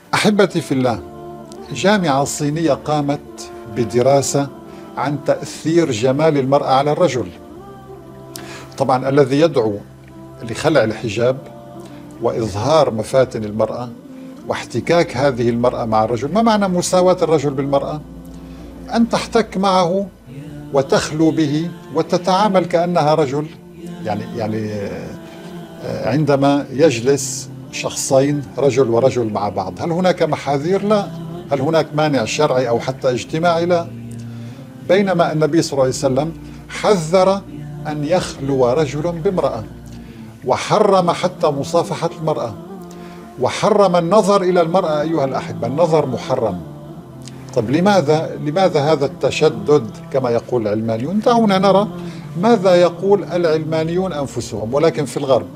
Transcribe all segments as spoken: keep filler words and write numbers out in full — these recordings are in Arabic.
أحبتي في الله، جامعة صينية قامت بدراسة عن تأثير جمال المرأة على الرجل. طبعا الذي يدعو لخلع الحجاب وإظهار مفاتن المرأة واحتكاك هذه المرأة مع الرجل. ما معنى مساواة الرجل بالمرأة؟ أن تحتك معه وتخلو به وتتعامل كأنها رجل. يعني يعني عندما يجلس شخصين رجل ورجل مع بعض، هل هناك محاذير؟ لا. هل هناك مانع شرعي أو حتى اجتماعي؟ لا. بينما النبي صلى الله عليه وسلم حذر أن يخلو رجل بامرأة، وحرم حتى مصافحة المرأة، وحرم النظر إلى المرأة. أيها الأحبة، النظر محرم. طب لماذا لماذا هذا التشدد كما يقول العلمانيون؟ دعونا نرى ماذا يقول العلمانيون أنفسهم، ولكن في الغرب.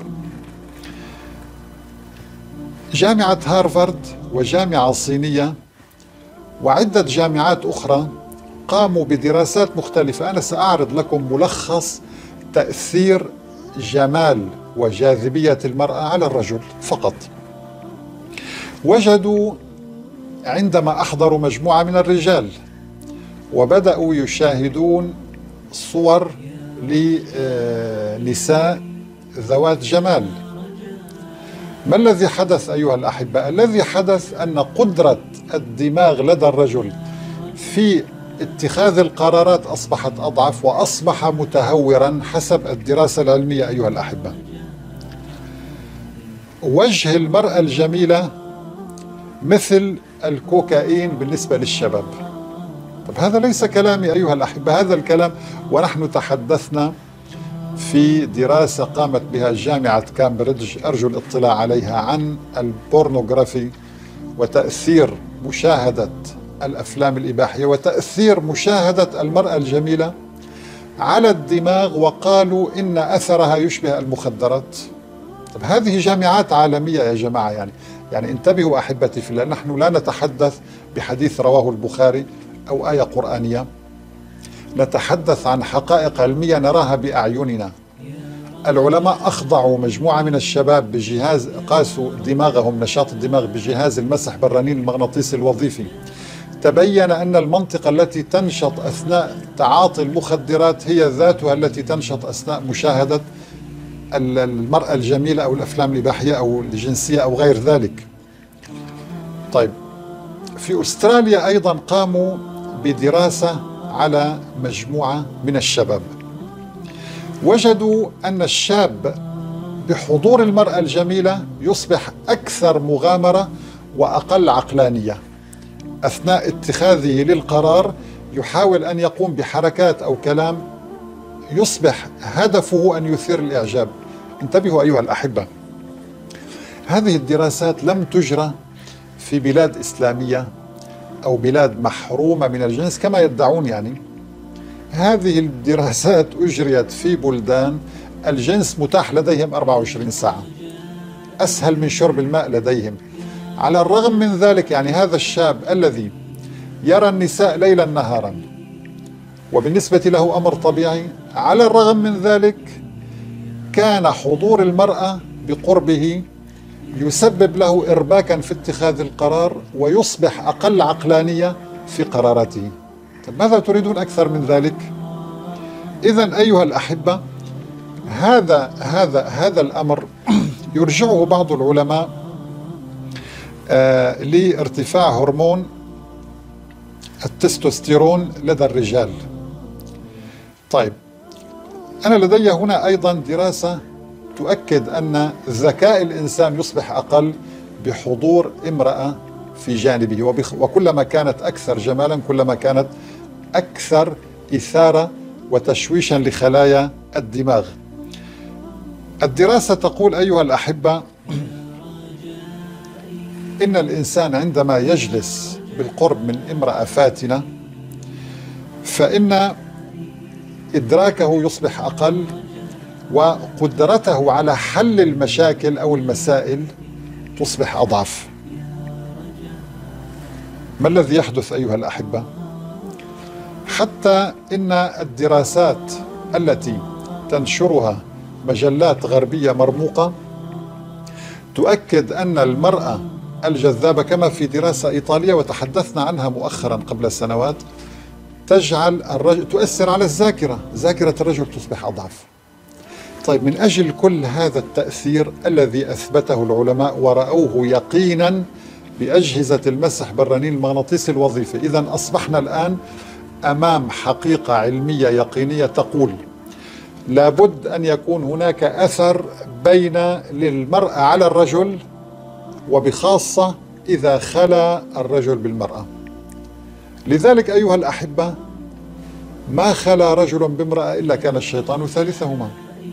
جامعة هارفارد وجامعة صينية وعدة جامعات أخرى قاموا بدراسات مختلفة. أنا سأعرض لكم ملخص تأثير جمال وجاذبية المرأة على الرجل فقط. وجدوا عندما أحضروا مجموعة من الرجال وبدأوا يشاهدون صور لنساء ذوات جمال، ما الذي حدث أيها الأحبة؟ الذي حدث أن قدرة الدماغ لدى الرجل في اتخاذ القرارات أصبحت أضعف، وأصبح متهورا حسب الدراسة العلمية. أيها الأحبة، وجه المرأة الجميلة مثل الكوكايين بالنسبة للشباب. طب هذا ليس كلامي أيها الأحبة، هذا الكلام ونحن تحدثنا في دراسة قامت بها جامعة كامبريدج، أرجو الاطلاع عليها، عن البورنوغرافي وتأثير مشاهدة الأفلام الإباحية وتأثير مشاهدة المرأة الجميلة على الدماغ، وقالوا إن أثرها يشبه المخدرات. طب هذه جامعات عالمية يا جماعة. يعني يعني انتبهوا أحبتي في الله، نحن لا نتحدث بحديث رواه البخاري أو آية قرآنية، نتحدث عن حقائق علمية نراها بأعيننا. العلماء أخضعوا مجموعة من الشباب بجهاز، قاسوا دماغهم، نشاط الدماغ، بجهاز المسح بالرنين المغناطيسي الوظيفي. تبين أن المنطقة التي تنشط أثناء تعاطي المخدرات هي ذاتها التي تنشط أثناء مشاهدة المرأة الجميلة أو الأفلام الإباحية أو الجنسية أو غير ذلك. طيب، في أستراليا أيضا قاموا بدراسة على مجموعة من الشباب، وجدوا أن الشاب بحضور المرأة الجميلة يصبح أكثر مغامرة وأقل عقلانية. أثناء اتخاذه للقرار يحاول أن يقوم بحركات أو كلام يصبح هدفه أن يثير الإعجاب. انتبهوا أيها الأحبة، هذه الدراسات لم تجرى في بلاد إسلامية أو بلاد محرومة من الجنس كما يدعون. يعني هذه الدراسات أجريت في بلدان الجنس متاح لديهم أربعة وعشرين ساعة، أسهل من شرب الماء لديهم. على الرغم من ذلك، يعني هذا الشاب الذي يرى النساء ليلا نهارا وبالنسبة له أمر طبيعي، على الرغم من ذلك كان حضور المرأة بقربه يسبب له إرباكا في اتخاذ القرار ويصبح أقل عقلانية في قراراته. طيب ماذا تريدون أكثر من ذلك؟ إذن أيها الأحبة، هذا هذا هذا الأمر يرجعه بعض العلماء آه لارتفاع هرمون التستوستيرون لدى الرجال. طيب، أنا لدي هنا أيضا دراسة تؤكد أن ذكاء الإنسان يصبح أقل بحضور امرأة في جانبه، وكلما كانت أكثر جمالا كلما كانت أكثر إثارة وتشويشا لخلايا الدماغ. الدراسة تقول أيها الأحبة إن الإنسان عندما يجلس بالقرب من امرأة فاتنة فإن إدراكه يصبح أقل، وقدرته على حل المشاكل أو المسائل تصبح أضعف. ما الذي يحدث أيها الأحبة؟ حتى إن الدراسات التي تنشرها مجلات غربية مرموقة تؤكد أن المرأة الجذابة كما في دراسة إيطالية وتحدثنا عنها مؤخرا قبل سنوات، تجعل الرجل تؤثر على الذاكرة، ذاكرة الرجل تصبح أضعف. طيب من أجل كل هذا التأثير الذي أثبته العلماء ورأوه يقينا بأجهزة المسح بالرنين المغناطيسي الوظيفي، إذن أصبحنا الآن أمام حقيقة علمية يقينية تقول لابد أن يكون هناك أثر بين للمرأة على الرجل، وبخاصة إذا خلا الرجل بالمرأة. لذلك أيها الأحبة ما خلا رجل بامرأة إلا كان الشيطان ثالثهما.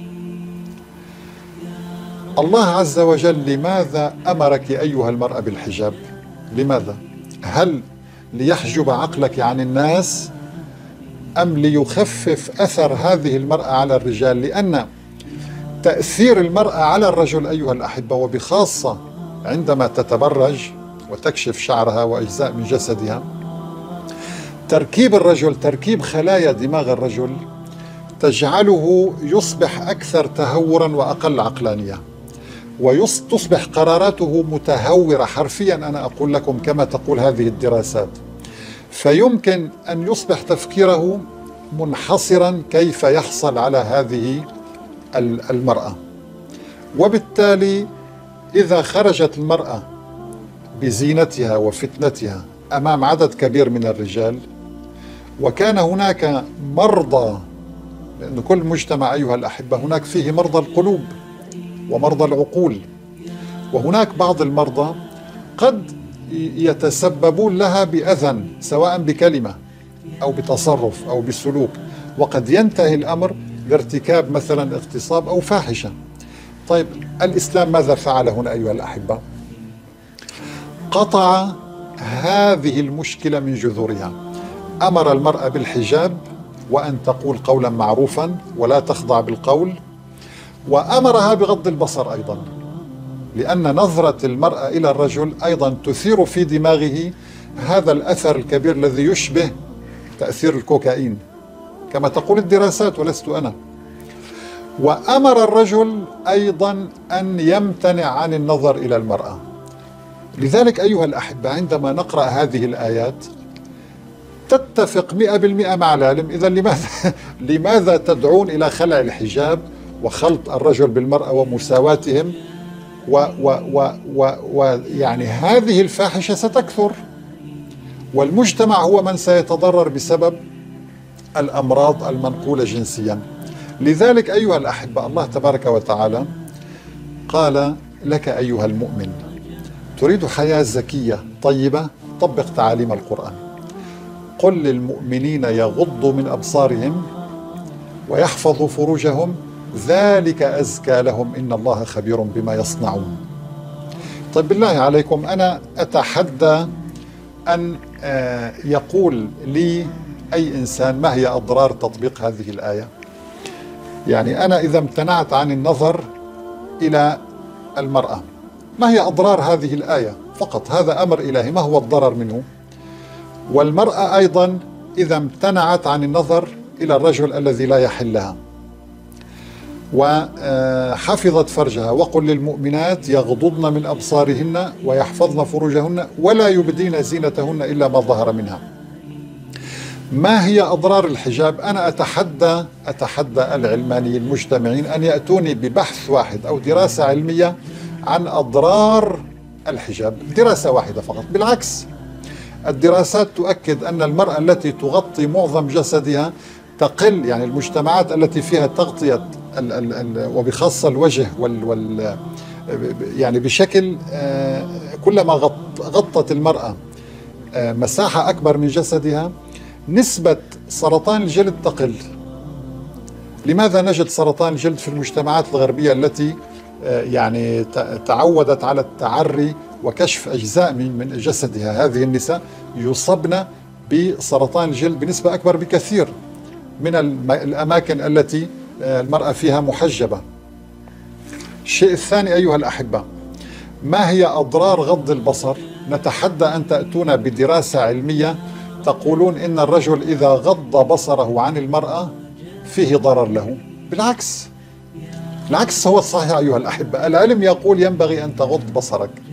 الله عز وجل لماذا أمرك أيها المرأة بالحجاب؟ لماذا؟ هل ليحجب عقلك عن الناس أم ليخفف أثر هذه المرأة على الرجال؟ لأن تأثير المرأة على الرجل أيها الأحبة، وبخاصة عندما تتبرج وتكشف شعرها وأجزاء من جسدها، تركيب الرجل، تركيب خلايا دماغ الرجل تجعله يصبح أكثر تهورا وأقل عقلانية، وتصبح قراراته متهورة حرفيا، أنا أقول لكم كما تقول هذه الدراسات. فيمكن أن يصبح تفكيره منحصرا كيف يحصل على هذه المرأة. وبالتالي إذا خرجت المرأة بزينتها وفتنتها أمام عدد كبير من الرجال، وكان هناك مرضى، لأن كل مجتمع أيها الأحبة هناك فيه مرضى القلوب ومرضى العقول، وهناك بعض المرضى قد يتسببون لها بأذى سواء بكلمة أو بتصرف أو بسلوك، وقد ينتهي الأمر بارتكاب مثلا اغتصاب أو فاحشة. طيب الإسلام ماذا فعل هنا أيها الأحبة؟ قطع هذه المشكلة من جذورها. أمر المرأة بالحجاب وأن تقول قولا معروفا ولا تخضع بالقول، وأمرها بغض البصر أيضا، لأن نظرة المرأة إلى الرجل أيضا تثير في دماغه هذا الأثر الكبير الذي يشبه تأثير الكوكايين كما تقول الدراسات ولست أنا. وأمر الرجل أيضا أن يمتنع عن النظر إلى المرأة. لذلك أيها الأحبة عندما نقرأ هذه الآيات تتفق مئة بالمئة مع العلم. إذا لماذا, لماذا تدعون إلى خلع الحجاب وخلط الرجل بالمرأة ومساواتهم؟ ويعني هذه الفاحشة ستكثر، والمجتمع هو من سيتضرر بسبب الأمراض المنقولة جنسيا. لذلك أيها الأحبة الله تبارك وتعالى قال لك أيها المؤمن تريد حياة زكية طيبة، طبق تعاليم القرآن. قل للمؤمنين يغضوا من أبصارهم ويحفظوا فروجهم ذلك أزكى لهم إن الله خبير بما يصنعون. طيب بالله عليكم أنا أتحدى أن يقول لي أي إنسان ما هي أضرار تطبيق هذه الآية. يعني أنا إذا امتنعت عن النظر إلى المرأة ما هي أضرار هذه الآية؟ فقط هذا أمر إلهي، ما هو الضرر منه؟ والمرأة أيضا إذا امتنعت عن النظر إلى الرجل الذي لا يحل لها وحفظت فرجها، وقل للمؤمنات يغضضن من أبصارهن ويحفظن فروجهن ولا يبدين زينتهن إلا ما ظهر منها. ما هي أضرار الحجاب؟ أنا أتحدى أتحدى العلمانيين المجتمعين أن يأتوني ببحث واحد أو دراسة علمية عن أضرار الحجاب، دراسة واحدة فقط. بالعكس الدراسات تؤكد أن المرأة التي تغطي معظم جسدها تقل، يعني المجتمعات التي فيها تغطية ال ال ال وبخاصة الوجه وال وال يعني بشكل كلما غط غطت المرأة مساحة أكبر من جسدها نسبة سرطان الجلد تقل. لماذا نجد سرطان الجلد في المجتمعات الغربية التي يعني تعودت على التعري وكشف أجزاء من جسدها؟ هذه النساء يصبن بسرطان الجلد بنسبة أكبر بكثير من الأماكن التي المرأة فيها محجبة. الشيء الثاني أيها الأحبة، ما هي أضرار غض البصر؟ نتحدى أن تأتون بدراسة علمية تقولون إن الرجل إذا غض بصره عن المرأة فيه ضرر له. بالعكس العكس هو الصحيح أيها الأحبة. العلم يقول ينبغي أن تغض بصرك،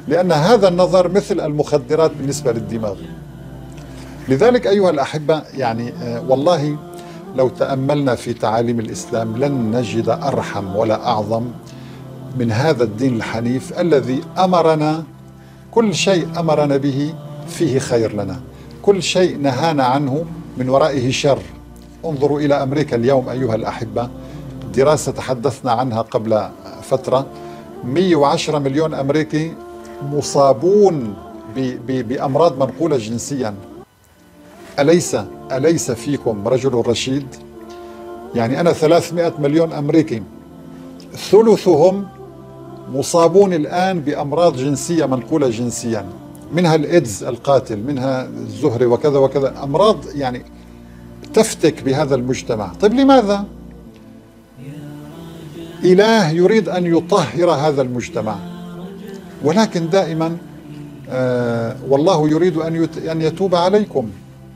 لأن هذا النظر مثل المخدرات بالنسبة للدماغ. لذلك أيها الأحبة، يعني والله لو تأملنا في تعاليم الإسلام لن نجد أرحم ولا أعظم من هذا الدين الحنيف الذي أمرنا، كل شيء أمرنا به فيه خير لنا، كل شيء نهانا عنه من ورائه شر. انظروا إلى أمريكا اليوم أيها الأحبة، دراسة تحدثنا عنها قبل فترة، مئة وعشرة مليون أمريكي مصابون بأمراض منقولة جنسيا. أليس أليس فيكم رجل رشيد؟ يعني أنا ثلاثمئة مليون أمريكي ثلثهم مصابون الآن بأمراض جنسية منقولة جنسيا، منها الإيدز القاتل، منها الزهري وكذا وكذا، أمراض يعني تفتك بهذا المجتمع. طيب لماذا؟ إله يريد أن يطهر هذا المجتمع، ولكن دائما آه والله يريد أن أن يتوب عليكم،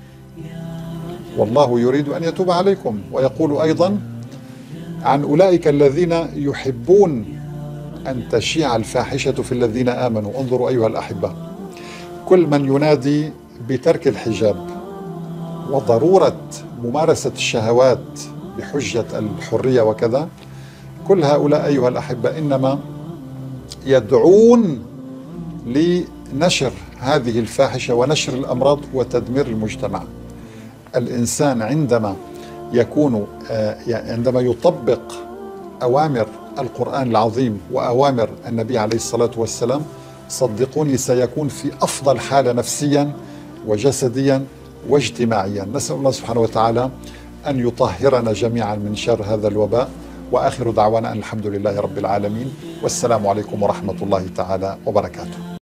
والله يريد أن يتوب عليكم. ويقول أيضا عن أولئك الذين يحبون أن تشيع الفاحشة في الذين آمنوا. انظروا أيها الأحبة، كل من ينادي بترك الحجاب وضرورة ممارسة الشهوات بحجة الحرية وكذا، كل هؤلاء أيها الأحبة إنما يدعون لنشر هذه الفاحشة ونشر الأمراض وتدمير المجتمع. الإنسان عندما يكون عندما يطبق أوامر القرآن العظيم وأوامر النبي عليه الصلاة والسلام، صدقوني سيكون في أفضل حالة نفسيا وجسديا واجتماعيا. نسأل الله سبحانه وتعالى أن يطهرنا جميعا من شر هذا الوباء، وآخر دعوانا أن الحمد لله رب العالمين، والسلام عليكم ورحمة الله تعالى وبركاته.